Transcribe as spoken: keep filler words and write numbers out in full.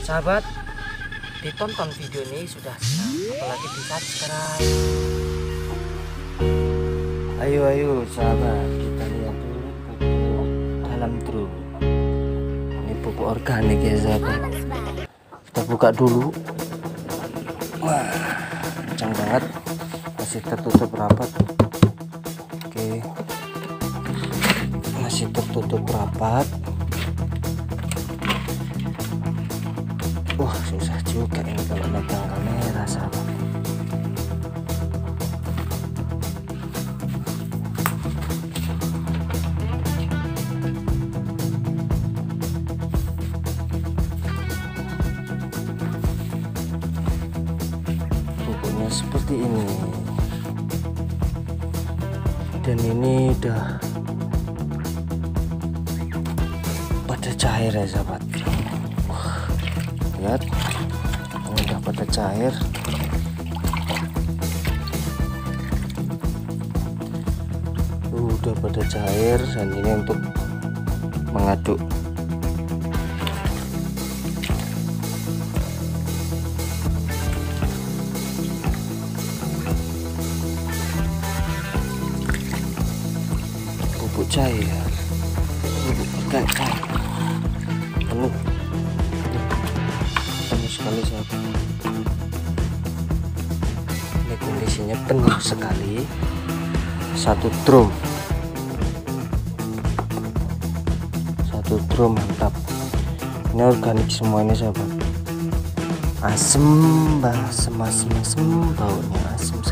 Sahabat, ditonton video ini sudah senang, apalagi di subscribe. Ayo ayo sahabat, kita lihat dulu pupuk dalam drum. Ini pupuk organik ya sahabat. Kita buka dulu. Wah, kencang banget, masih tertutup rapat. Oke, masih tertutup rapat. Wah, susah juga ini kalau megang kamera sahabat. Pupuknya seperti ini, dan ini udah pada cair ya sahabat. Lihat, ini udah pada cair. Uh, udah pada cair, dan ini untuk mengaduk. Pupuk cair, pupuk organik cair, penuh. Sekali sahabat, ini kondisinya penuh sekali, satu drum satu drum mantap. Ini organik semua ini sahabat, asem bah asem asem asem, baunya asem